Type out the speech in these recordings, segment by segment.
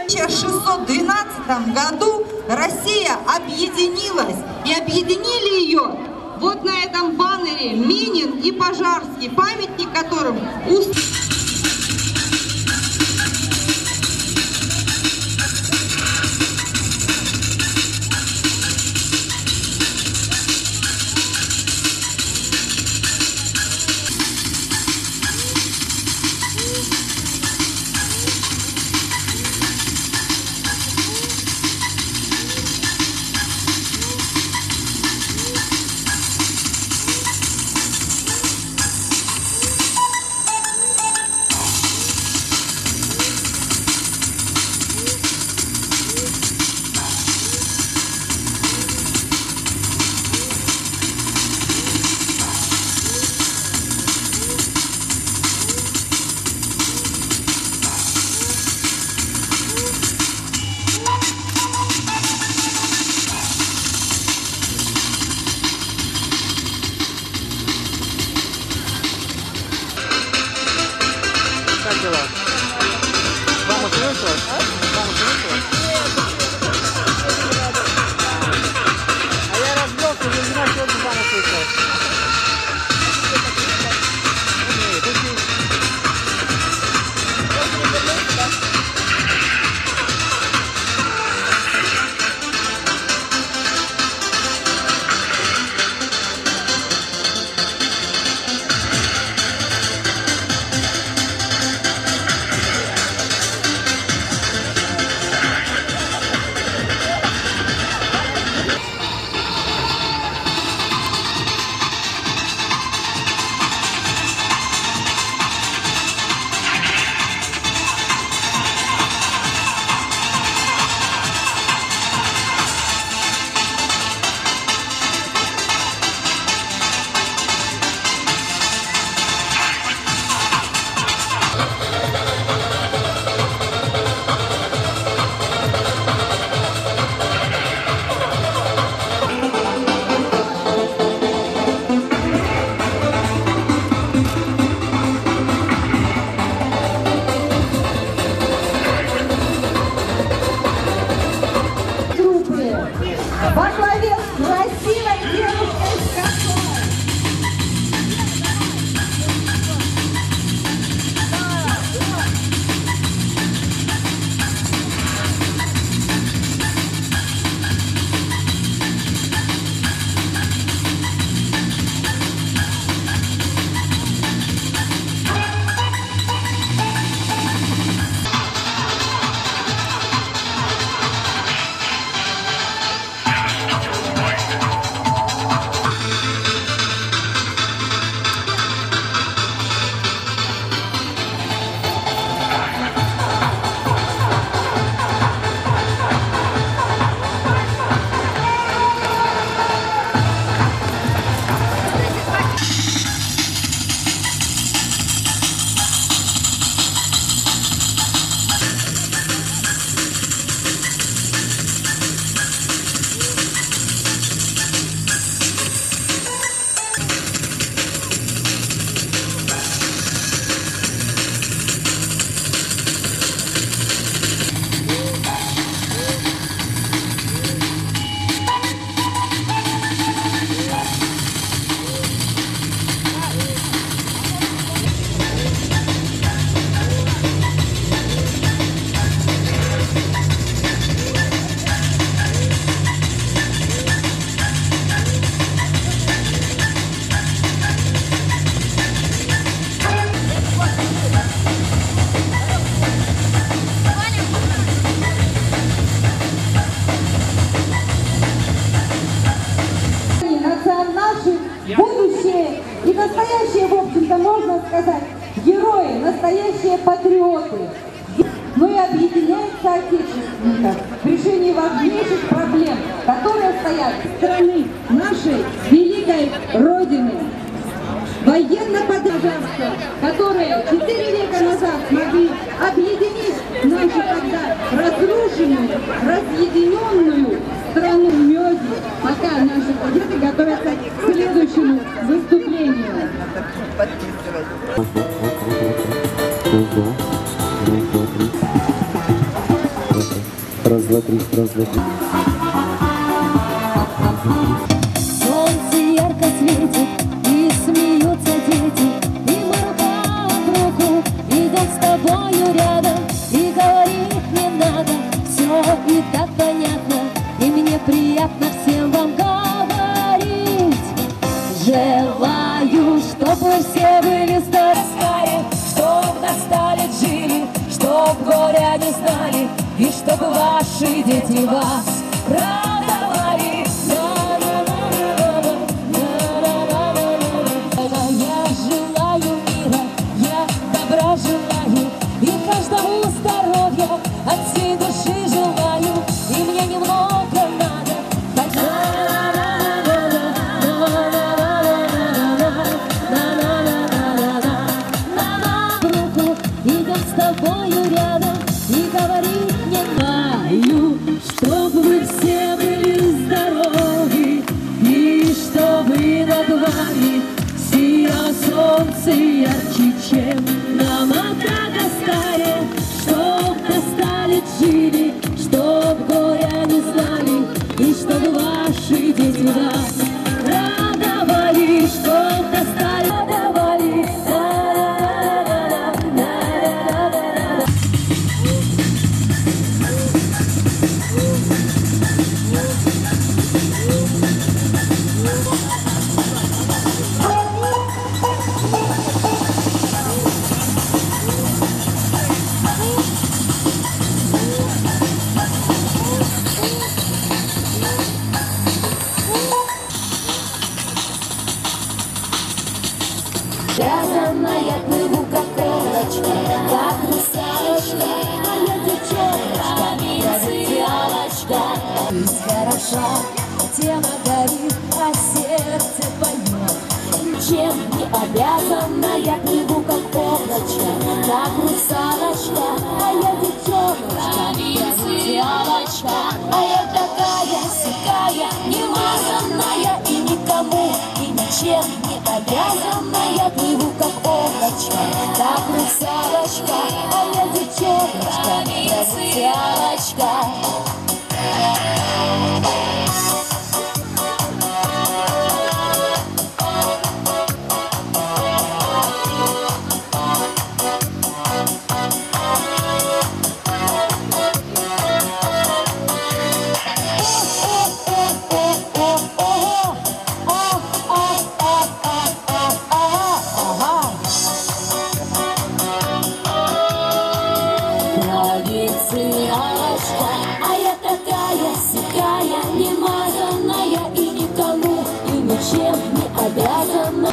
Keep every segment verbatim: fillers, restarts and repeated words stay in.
В тысяча шестьсот двенадцатом году Россия объединилась, и объединили ее вот на этом баннере Минин и Пожарский, памятник которым уст... Как дела? Мама слышала? Мама слышала? А я разбился, уже не знаю, сегодня мама слышала. Нет, это не... Во главе с красивой девушкой с косой. Будущее и настоящие, в общем-то, можно сказать, герои, настоящие патриоты. Но и объединяют соотечественников в решении важнейших проблем, которые стоят в страны нашей великой Родины. Военно-пожарские, которые четыре века назад смогли объединить нашу тогда разрушенную, разъединенную страну Мёди, пока наши кадеты готовятся к следующему выступлению. Раз, два, три, раз, два, три. Солнце ярко светит, и смеются дети, и мы рука об руку идем с тобою рядом, и говорить не надо, все и так понятно, и мне приятно всем вам говорить. Желаю, чтобы все были здоровы, чтоб настали жили, чтоб горя не знали, и чтобы ваши дети вас радовали. Я желаю мира, я добра желаю, и каждому здоровья от всей души желаю, и мне немного надо. Руку идем с тобою рядом, и говорить не знаю, чтобы вы все были здоровы, и чтобы над вами сияло солнце ярче, чем на Мадагаскаре, чтоб достали жили, чтоб горя не знали, и чтобы ваши дети вас радовали, чтоб достали, радовали. Связанная плыву, как облачко, как русалочка, моя девчонка, провинциалочка. Жизнь хороша, тема горит, а сердце поет. Чем не обязана, я плыву, как облачко, как русалочка, моя девчонка, провинциалочка. А я такая, сякая, немазанная и никому, и ничем не обязана, я плыву как облачко, как русалочка, а я девчоночка, провинциалочка. А я такая, сякая, немазанная и никому, и ничем не обязана.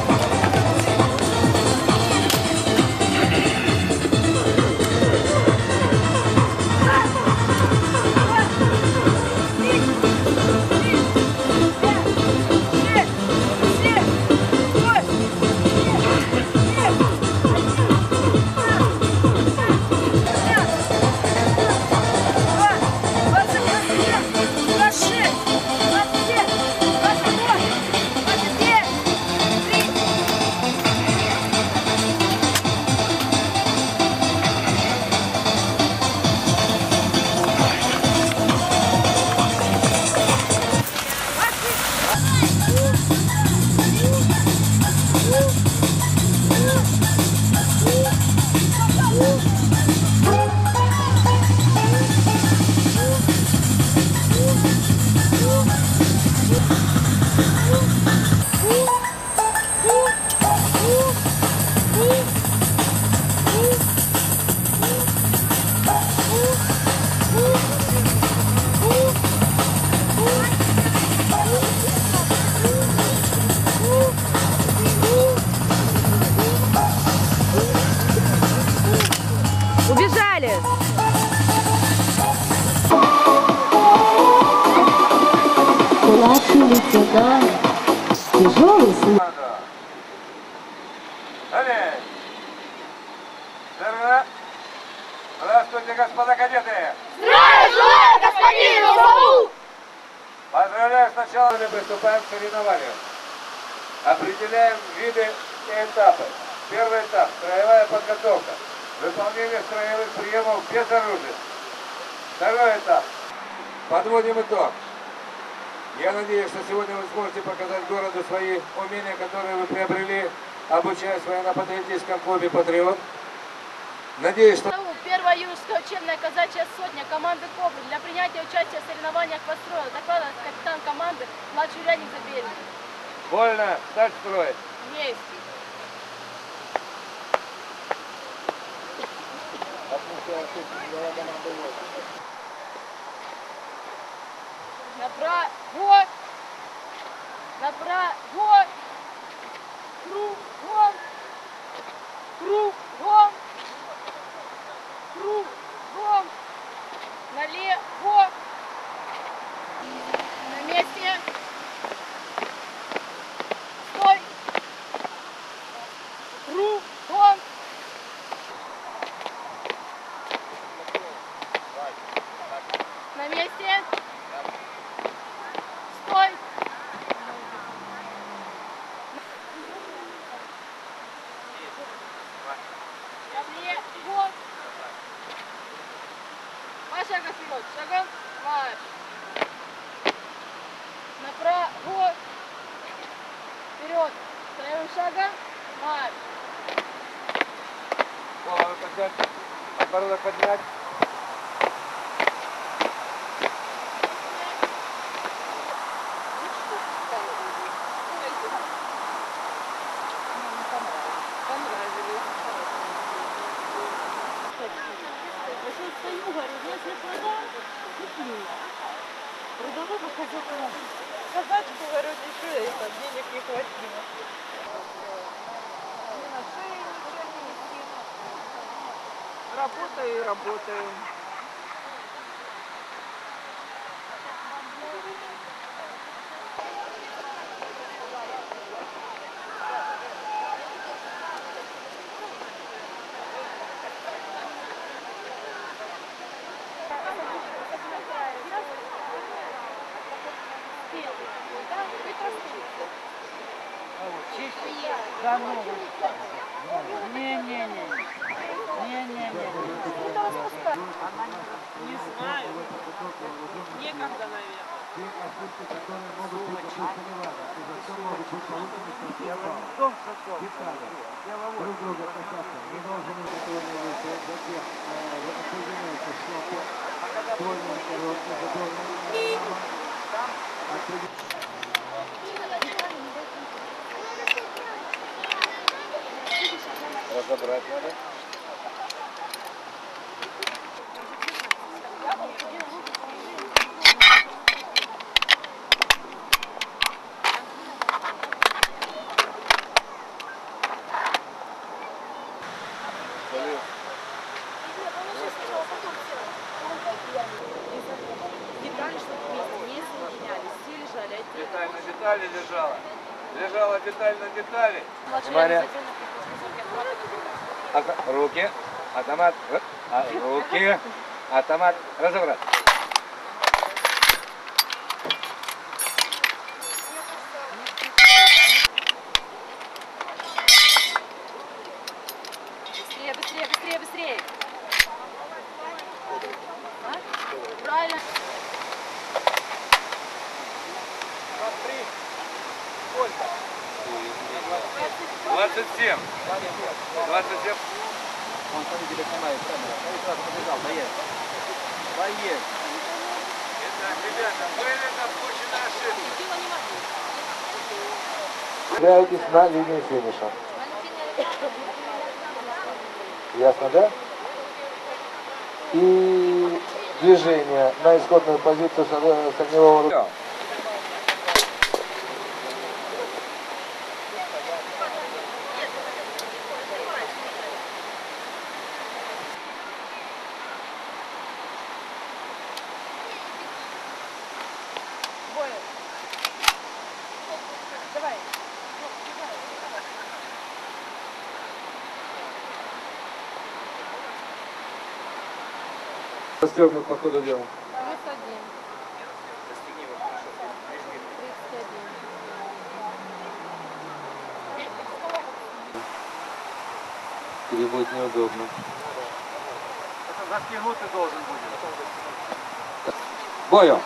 Убежали! Младший лейтенант, тяжелый случай. Здравствуйте, господа кадеты! Здравия желаю, господин Исаул! Поздравляю, сначала мы приступаем к соревнованию. Определяем виды и этапы. Первый этап – строевая подготовка. Выполнение строевых приемов без оружия. Второй этап Подводим итог. Я надеюсь, что сегодня вы сможете показать городу свои умения, которые вы приобрели, обучаясь в военно-патриотическом клубе «Патриот». Надеюсь, что... Первая юношеская учебная казачья сотня команды «Кобра» для принятия участия в соревнованиях построила. Докладывает капитан команды, младший урядник Забельный. Вольно, стать строить. Есть. Направо, направо, кругом, кругом, кругом, налево, на месте, стой, кругом. На месте. Стой. Налево. Два шага вперед. Шагом. Марш. Направо. Вперед. Вторым шагом. Марш. Голову поднять, подбородок поднять. Стою, говорю, если продам, куплю. Продавай по казаку. Казачку, говорю, еще это, денег не хватило. Работаю и работаю. Да ну, не-не-не, не-не-не. Не знаю. Некогда, наверное. Дело не в том, что то. Дело вот. Разобрать надо. Детали, чтобы вместе не соединялись. Все лежали, а те- Деталь на детали лежала. Лежала деталь на детали. Младший Внимание. урядник Забельный. Ага, руки. Автомат. э, а, Руки. Автомат. Разобрать. Быстрее, быстрее, быстрее, быстрее. А? Правильно. Смотри. Сколько? двадцать семь. двадцать семь. Он победителя снимает камеру. Он сразу побежал, поезд. Поезд. Итак, ребята, были допущены ошибки. Являетесь на линию финиша. Ясно, да? И движение на исходную позицию с с огневого ружья. Давай. Расстегнут по ходу дела. Плюс один. Тридцать один. Или будет неудобно. Это застегнутый должен будет. Бою!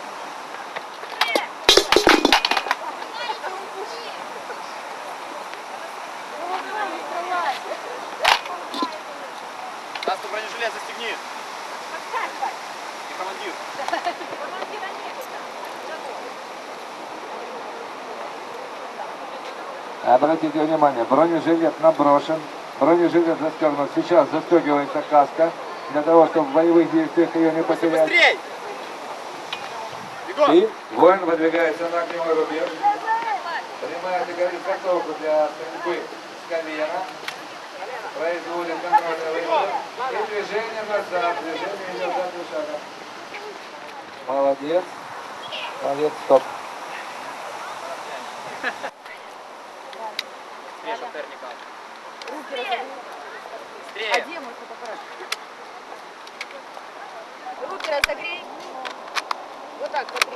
Настя, бронежилет застегни. И командир. Обратите внимание, бронежилет наброшен, бронежилет застегнут. Сейчас застегивается каска, для того, чтобы в боевых действиях ее не потерять. Быстрей! Бегом! И воин выдвигается на огневой рубеж. Принимает изготовку для стрельбы с колена. Производит контрольный выстрел. И движение назад. Движение идет за три шага. Молодец. Молодец, стоп. Быстрее, шахтерника. Руки разогни. Быстрее. А где мой фотоаппарат? Руки разогрей. Вот так, смотри.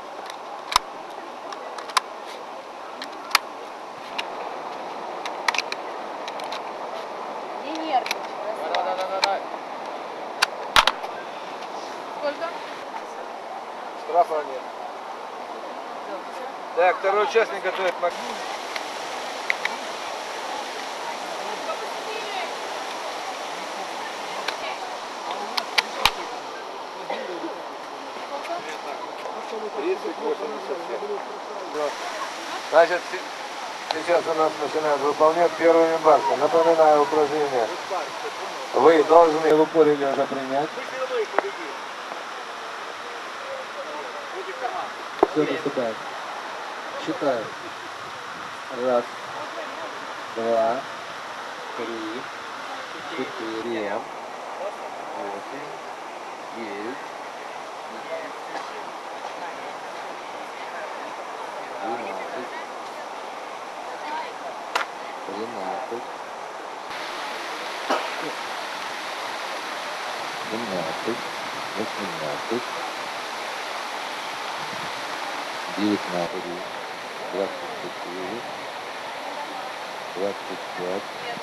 Не нервничай. Давай, давай, давай, давай. Сколько? Штрафа нет. Так, второй участник готовит Максим. тридцать восемьдесят семь. Значит, сейчас у нас начинают выполнять первую мембарку. Напоминаю упражнение. Вы должны в упоре уже принять. Все, наступает. Считаю. Раз, два, три, четыре, восемь, девять, двенадцать, тринадцать, семнадцать, восемнадцать, девятнадцать, двадцать четыре, двадцать пять,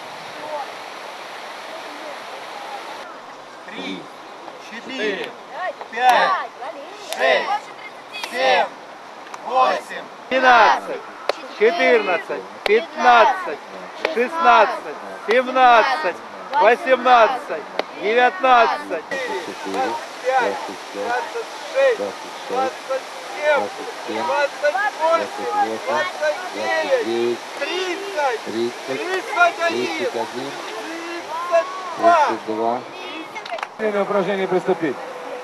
Три, четыре, пять, шесть, семь, восемь, двенадцать, четырнадцать, пятнадцать, шестнадцать, семнадцать, восемнадцать, девятнадцать, двадцать пять, двадцать шесть, двадцать семь, двадцать восемь, двадцать девять, тридцать, тридцать один, тридцать два. Время упражнений приступить.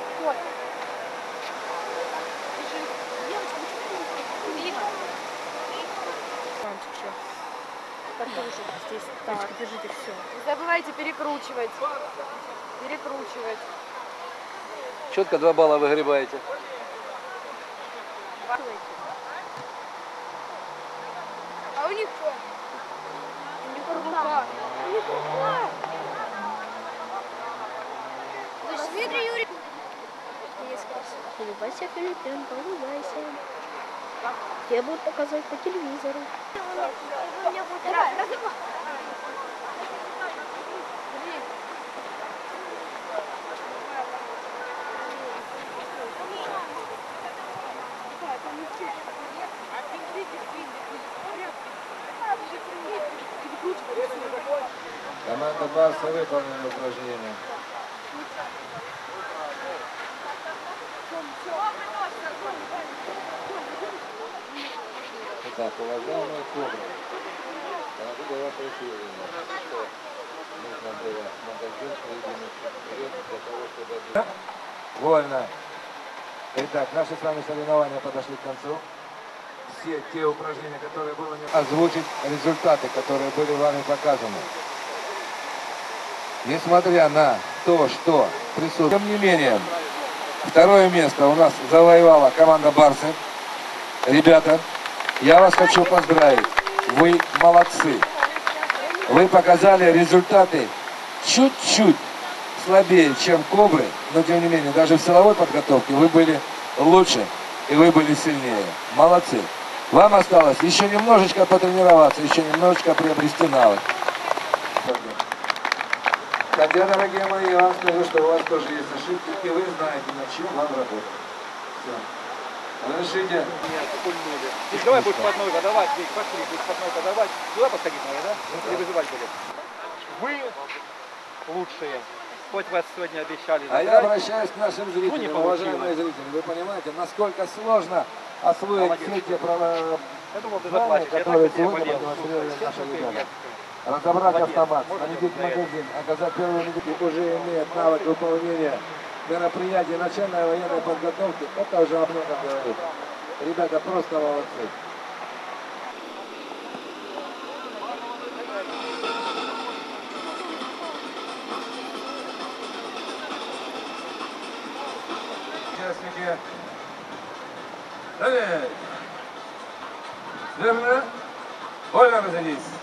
Здесь так, держите все. Не забывайте перекручивать. Перекручивать. Четко два балла выгребаете. А у них что? У них рука. У них рука. Дмитрий Юрьевич. Улыбайся, Филиппенко, улыбайся. Тебя будут показывать по телевизору. Давай, разговор. Команда Барса выполнила упражнение. Итак, уважаемые кобры, могу давать расширение. Нужно было магазин выдвинуть вперед для того, чтобы... Вольно. Итак, наши с вами соревнования подошли к концу. Все те упражнения, которые было не... Озвучить результаты, которые были вами показаны. Несмотря на то, что присутствует... Тем не менее, второе место у нас завоевала команда Барсы. Ребята, я вас хочу поздравить. Вы молодцы. Вы показали результаты чуть-чуть слабее, чем Кобры, но тем не менее, даже в силовой подготовке вы были лучше и вы были сильнее. Молодцы. Вам осталось еще немножечко потренироваться, еще немножечко приобрести навык. Хотя, дорогие мои, я вам скажу, что у вас тоже есть ошибки, и вы знаете, над чем вам работать. Все. Разрешите. Нет, пульнули. Ты давай будешь по одной подавать, Вик, пошли, будешь по одной подавать. Туда подходить надо, да? Или вызывать будет? Вы лучшие. Хоть вас сегодня обещали. А я обращаюсь к нашим Ну, зрителям, не получилось. уважаемые зрители. Вы понимаете, насколько сложно освоить Молодец. все те права, Я думал, ты знания, заплачешь. Я которые так бы тебя сегодня болел. продемонстрировали Слушай, наши слушай, ребята. нет. Разобрать Молодец. автомат, Можно снарядить за это. магазин, оказать первую медицину, уже имеет навык выполнения мероприятий начальной военной подготовки. Это уже об многом говорит. Ребята просто молодцы. Участники. Далее. Верно? Вольно разойтись.